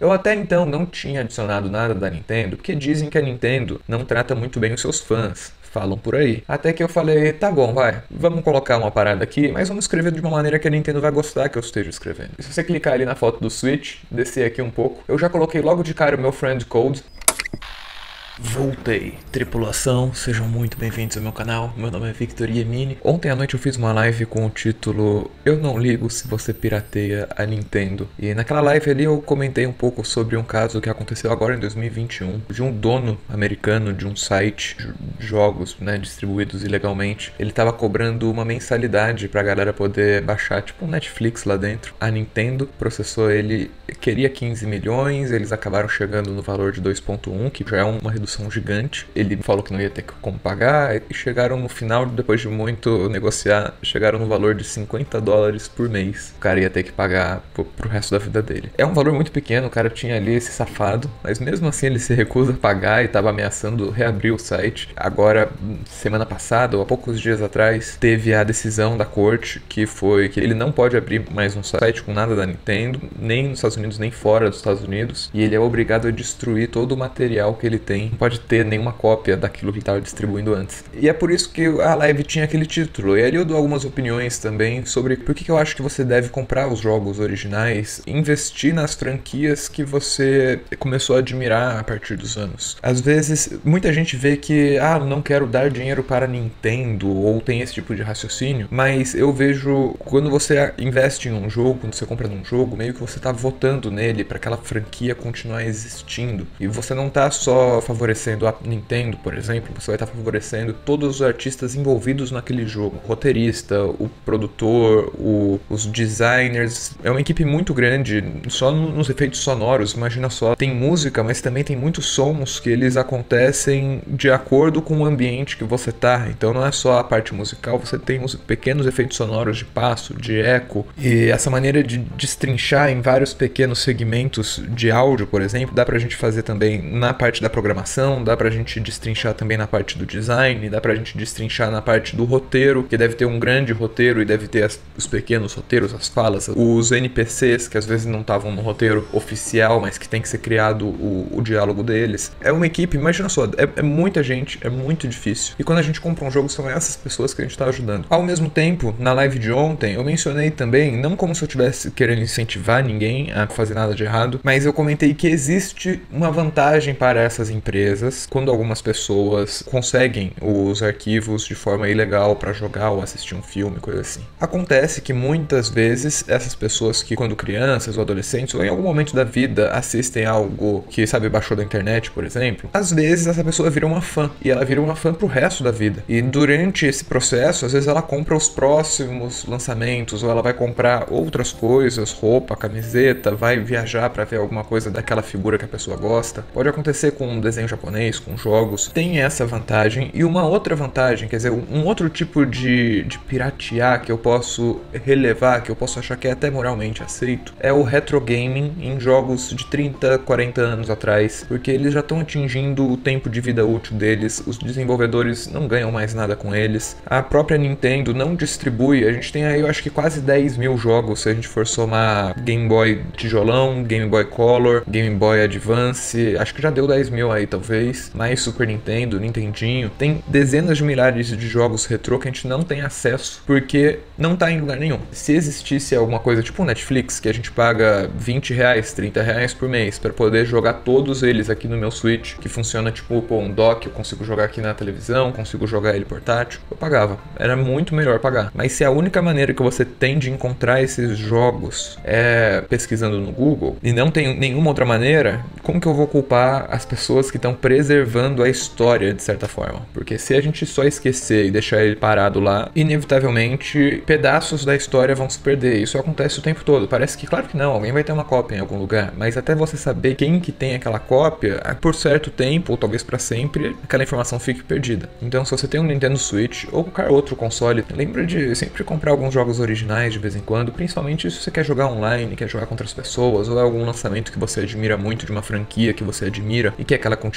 Eu até então não tinha adicionado nada da Nintendo, porque dizem que a Nintendo não trata muito bem os seus fãs. Falam por aí. Até que eu falei, tá bom, vai, vamos colocar uma parada aqui, mas vamos escrever de uma maneira que a Nintendo vai gostar que eu esteja escrevendo. E se você clicar ali na foto do Switch, descer aqui um pouco, eu já coloquei logo de cara o meu friend code. Voltei. Tripulação, sejam muito bem-vindos ao meu canal. Meu nome é Victor Yemini. Ontem à noite eu fiz uma live com o título Eu não ligo se você pirateia a Nintendo. E naquela live ali eu comentei um pouco sobre um caso que aconteceu agora em 2021 de um dono americano de um site de jogos, né, distribuídos ilegalmente. Ele tava cobrando uma mensalidade pra galera poder baixar, tipo um Netflix lá dentro. A Nintendo processou ele, queria 15 milhões, eles acabaram chegando no valor de 2,1, que já é uma redução gigante. Ele falou que não ia ter como pagar e chegaram no final, depois de muito negociar, chegaram no valor de $50 por mês. O cara ia ter que pagar pro resto da vida dele. É um valor muito pequeno, o cara tinha ali esse safado, mas mesmo assim ele se recusa a pagar e estava ameaçando reabrir o site. Agora, semana passada, ou há poucos dias atrás, teve a decisão da corte que foi que ele não pode abrir mais um site com nada da Nintendo, nem nos Estados Unidos, nem fora dos Estados Unidos, e ele é obrigado a destruir todo o material que ele tem. Não pode ter nenhuma cópia daquilo que ele estava distribuindo antes. E é por isso que a live tinha aquele título. E ali eu dou algumas opiniões também sobre por que eu acho que você deve comprar os jogos originais, investir nas franquias que você começou a admirar a partir dos anos. Às vezes, muita gente vê que, não quero dar dinheiro para a Nintendo, ou tem esse tipo de raciocínio, mas eu vejo quando você investe em um jogo, quando você compra num jogo, meio que você está votando nele para aquela franquia continuar existindo. E você não está só favorecendo a Nintendo, por exemplo, você vai estar favorecendo todos os artistas envolvidos naquele jogo. O roteirista, o produtor, os designers. É uma equipe muito grande, só nos efeitos sonoros, imagina só. Tem música, mas também tem muitos sons que eles acontecem de acordo com o ambiente que você tá. Então não é só a parte musical, você tem os pequenos efeitos sonoros de passo, de eco. E essa maneira de destrinchar em vários pequenos segmentos de áudio, por exemplo, dá pra gente fazer também na parte da programação, dá pra gente destrinchar também na parte do design, dá pra gente destrinchar na parte do roteiro, que deve ter um grande roteiro e deve ter os pequenos roteiros, as falas, os NPCs que às vezes não estavam no roteiro oficial, mas que tem que ser criado o diálogo deles. É uma equipe, imagina só, é muita gente, é muito difícil. E quando a gente compra um jogo, são essas pessoas que a gente tá ajudando. Ao mesmo tempo, na live de ontem, eu mencionei também, não como se eu estivesse querendo incentivar ninguém a fazer nada de errado, mas eu comentei que existe uma vantagem para essas empresas quando algumas pessoas conseguem os arquivos de forma ilegal para jogar ou assistir um filme, coisa assim. Acontece que muitas vezes essas pessoas que quando crianças ou adolescentes ou em algum momento da vida assistem algo que, sabe, baixou da internet, por exemplo, às vezes essa pessoa vira uma fã e ela vira uma fã pro resto da vida. E durante esse processo, às vezes ela compra os próximos lançamentos ou ela vai comprar outras coisas, roupa, camiseta, vai viajar para ver alguma coisa daquela figura que a pessoa gosta. Pode acontecer com um desenho japonês, com jogos, tem essa vantagem. E uma outra vantagem, quer dizer, um outro tipo de piratear que eu posso relevar, que eu posso achar que é até moralmente aceito, é o retro gaming em jogos de 30, 40 anos atrás, porque eles já estão atingindo o tempo de vida útil deles, os desenvolvedores não ganham mais nada com eles, a própria Nintendo não distribui, a gente tem aí eu acho que quase 10 mil jogos, se a gente for somar Game Boy tijolão, Game Boy Color, Game Boy Advance, acho que já deu 10 mil aí talvez, mais Super Nintendo, Nintendinho, tem dezenas de milhares de jogos retrô que a gente não tem acesso porque não tá em lugar nenhum. Se existisse alguma coisa tipo o Netflix, que a gente paga R$20, R$30 por mês para poder jogar todos eles aqui no meu Switch, que funciona tipo um dock, eu consigo jogar aqui na televisão, consigo jogar ele portátil, eu pagava. Era muito melhor pagar. Mas se a única maneira que você tem de encontrar esses jogos é pesquisando no Google, e não tem nenhuma outra maneira, como que eu vou culpar as pessoas que estão preservando a história de certa forma? Porque se a gente só esquecer e deixar ele parado lá, inevitavelmente pedaços da história vão se perder. Isso acontece o tempo todo. Parece que, claro que não, alguém vai ter uma cópia em algum lugar, mas até você saber quem que tem aquela cópia, por certo tempo, ou talvez para sempre, aquela informação fique perdida. Então, se você tem um Nintendo Switch ou qualquer outro console, lembra de sempre comprar alguns jogos originais de vez em quando, principalmente se você quer jogar online, quer jogar com outras pessoas, ou é algum lançamento que você admira muito de uma franquia que você admira e quer que ela continue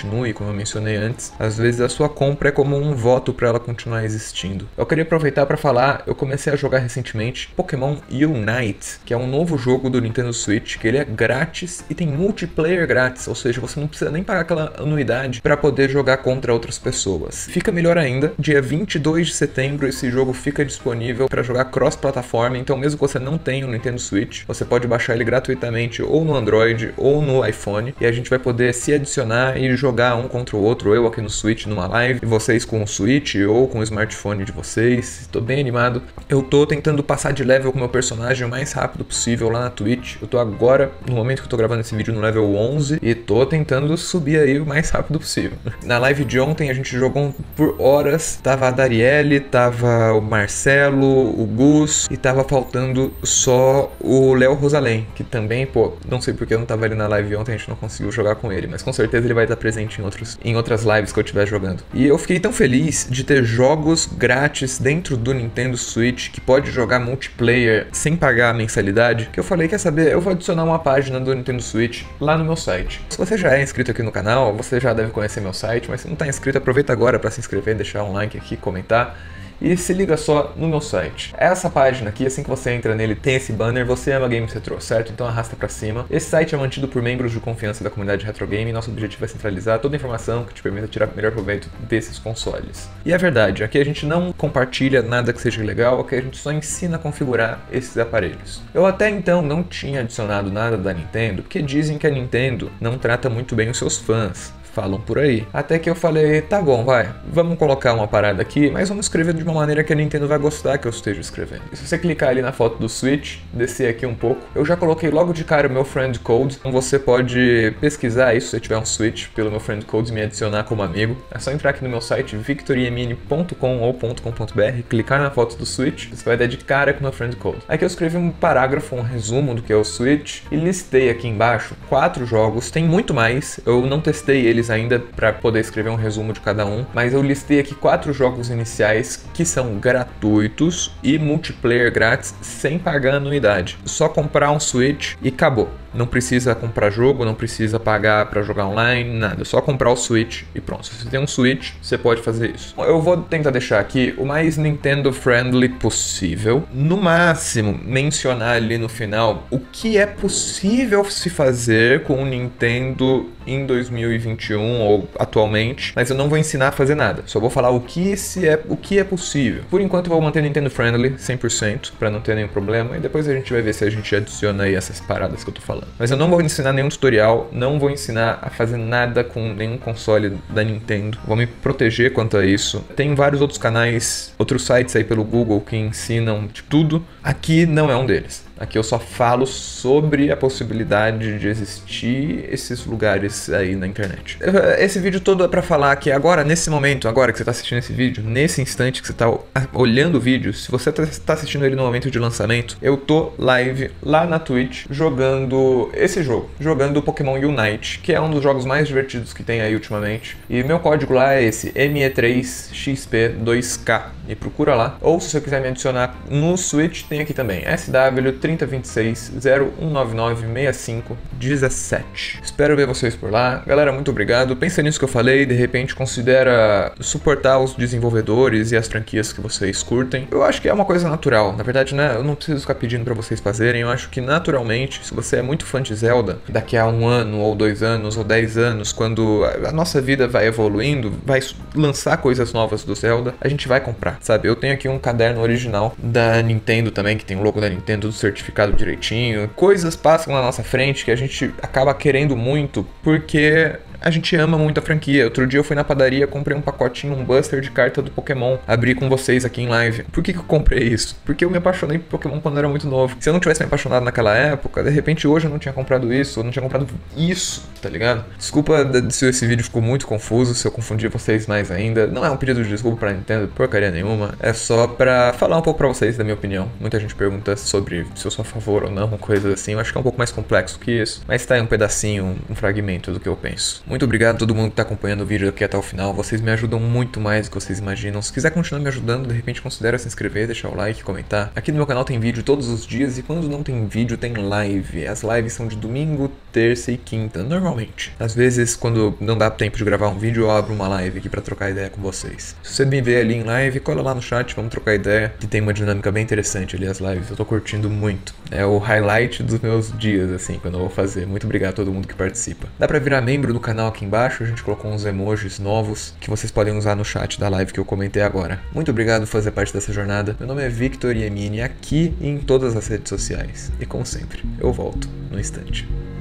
continue, como eu mencionei antes. Às vezes a sua compra é como um voto para ela continuar existindo. Eu queria aproveitar para falar, eu comecei a jogar recentemente Pokémon Unite, que é um novo jogo do Nintendo Switch, que ele é grátis e tem multiplayer grátis, ou seja, você não precisa nem pagar aquela anuidade para poder jogar contra outras pessoas. Fica melhor ainda, dia 22 de setembro esse jogo fica disponível para jogar cross-plataforma, então mesmo que você não tenha o Nintendo Switch, você pode baixar ele gratuitamente ou no Android ou no iPhone, e a gente vai poder se adicionar e jogar um contra o outro, eu aqui no Switch numa live, e vocês com o Switch ou com o smartphone de vocês. Tô bem animado. Eu tô tentando passar de level com o meu personagem o mais rápido possível lá na Twitch. Eu tô agora, no momento que eu tô gravando esse vídeo, no level 11 e tô tentando subir aí o mais rápido possível. Na live de ontem a gente jogou por horas, tava a Darielle, tava o Marcelo, o Gus e tava faltando só o Léo Rosalém, que também, pô, não sei porque eu não tava ali na live ontem, a gente não conseguiu jogar com ele, mas com certeza ele vai estar presente em outras lives que eu estiver jogando. E eu fiquei tão feliz de ter jogos grátis dentro do Nintendo Switch, que pode jogar multiplayer sem pagar a mensalidade, que eu falei, quer saber, eu vou adicionar uma página do Nintendo Switch lá no meu site. Se você já é inscrito aqui no canal, você já deve conhecer meu site, mas se não está inscrito, aproveita agora para se inscrever, deixar um like aqui, comentar. E se liga só no meu site. Essa página aqui, assim que você entra nele, tem esse banner, Você Ama Games Retro, certo? Então arrasta pra cima. Esse site é mantido por membros de confiança da comunidade Retro Game e nosso objetivo é centralizar toda a informação que te permita tirar o melhor proveito desses consoles. E é verdade, aqui a gente não compartilha nada que seja legal, aqui a gente só ensina a configurar esses aparelhos. Eu até então não tinha adicionado nada da Nintendo, porque dizem que a Nintendo não trata muito bem os seus fãs. Falam por aí. Até que eu falei, tá bom, vai, vamos colocar uma parada aqui, mas vamos escrever de uma maneira que a Nintendo vai gostar que eu esteja escrevendo. E se você clicar ali na foto do Switch, descer aqui um pouco, eu já coloquei logo de cara o meu friend code, então você pode pesquisar isso se você tiver um Switch pelo meu friend code e me adicionar como amigo. É só entrar aqui no meu site victoriemini.com ou .com.br, clicar na foto do Switch, você vai dar de cara com o meu friend code. Aqui eu escrevi um parágrafo, um resumo do que é o Switch e listei aqui embaixo 4 jogos, tem muito mais, eu não testei eles ainda para poder escrever um resumo de cada um, mas eu listei aqui 4 jogos iniciais que são gratuitos e multiplayer grátis sem pagar anuidade. Só comprar um Switch e acabou. Não precisa comprar jogo, não precisa pagar para jogar online, nada. Só comprar o Switch e pronto. Se você tem um Switch, você pode fazer isso. Eu vou tentar deixar aqui o mais Nintendo friendly possível. No máximo, mencionar ali no final o que é possível se fazer com o Nintendo em 2021 ou atualmente, mas eu não vou ensinar a fazer nada. Só vou falar o que é possível. Por enquanto eu vou manter Nintendo friendly 100% para não ter nenhum problema e depois a gente vai ver se a gente adiciona aí essas paradas que eu tô falando. Mas eu não vou ensinar nenhum tutorial, não vou ensinar a fazer nada com nenhum console da Nintendo. Vou me proteger quanto a isso. Tem vários outros canais, outros sites aí pelo Google que ensinam de tudo. Aqui não é um deles. Aqui eu só falo sobre a possibilidade de existir esses lugares aí na internet. Esse vídeo todo é pra falar que agora, nesse momento, agora que você tá assistindo esse vídeo, nesse instante que você tá olhando o vídeo, se você tá assistindo ele no momento de lançamento, eu tô live lá na Twitch jogando esse jogo, jogando Pokémon Unite, que é um dos jogos mais divertidos que tem aí ultimamente. E meu código lá é esse, ME3XP2K, e procura lá. Ou se você quiser me adicionar no Switch, tem aqui também, SW3026-0199-6517. Espero ver vocês por lá. Galera, muito obrigado. Pensa nisso que eu falei, de repente considera suportar os desenvolvedores e as franquias que vocês curtem. Eu acho que é uma coisa natural. Na verdade, né, eu não preciso ficar pedindo pra vocês fazerem. Eu acho que naturalmente, se você é muito fã de Zelda, daqui a 1 ano, ou 2 anos, ou 10 anos, quando a nossa vida vai evoluindo, vai lançar coisas novas do Zelda, a gente vai comprar, sabe? Eu tenho aqui um caderno original da Nintendo também, que tem o logo da Nintendo, tudo certificado direitinho. Coisas passam na nossa frente que a gente acaba querendo muito porque a gente ama muito a franquia. Outro dia eu fui na padaria, comprei um pacotinho, um buster de carta do Pokémon. Abri com vocês aqui em live. Por que eu comprei isso? Porque eu me apaixonei por Pokémon quando eu era muito novo. Se eu não tivesse me apaixonado naquela época, de repente hoje eu não tinha comprado isso, eu não tinha comprado isso, tá ligado? Desculpa se esse vídeo ficou muito confuso, se eu confundi vocês mais ainda. Não é um pedido de desculpa pra Nintendo, porcaria nenhuma. É só pra falar um pouco pra vocês da minha opinião. Muita gente pergunta sobre se eu sou a favor ou não, coisas assim. Eu acho que é um pouco mais complexo que isso. Mas tá aí um pedacinho, um fragmento do que eu penso. Muito obrigado a todo mundo que tá acompanhando o vídeo aqui até o final. Vocês me ajudam muito mais do que vocês imaginam. Se quiser continuar me ajudando, de repente considere se inscrever, deixar o like, comentar. Aqui no meu canal tem vídeo todos os dias e quando não tem vídeo tem live. As lives são de domingo, terça e quinta, normalmente. Às vezes, quando não dá tempo de gravar um vídeo, eu abro uma live aqui pra trocar ideia com vocês. Se você me vê ali em live, cola lá no chat, vamos trocar ideia, que tem uma dinâmica bem interessante ali as lives. Eu tô curtindo muito. É o highlight dos meus dias, assim, quando eu vou fazer. Muito obrigado a todo mundo que participa. Dá pra virar membro do canal aqui embaixo, a gente colocou uns emojis novos que vocês podem usar no chat da live que eu comentei agora. Muito obrigado por fazer parte dessa jornada. Meu nome é Victor Iemini, aqui e em todas as redes sociais. E como sempre, eu volto no instante.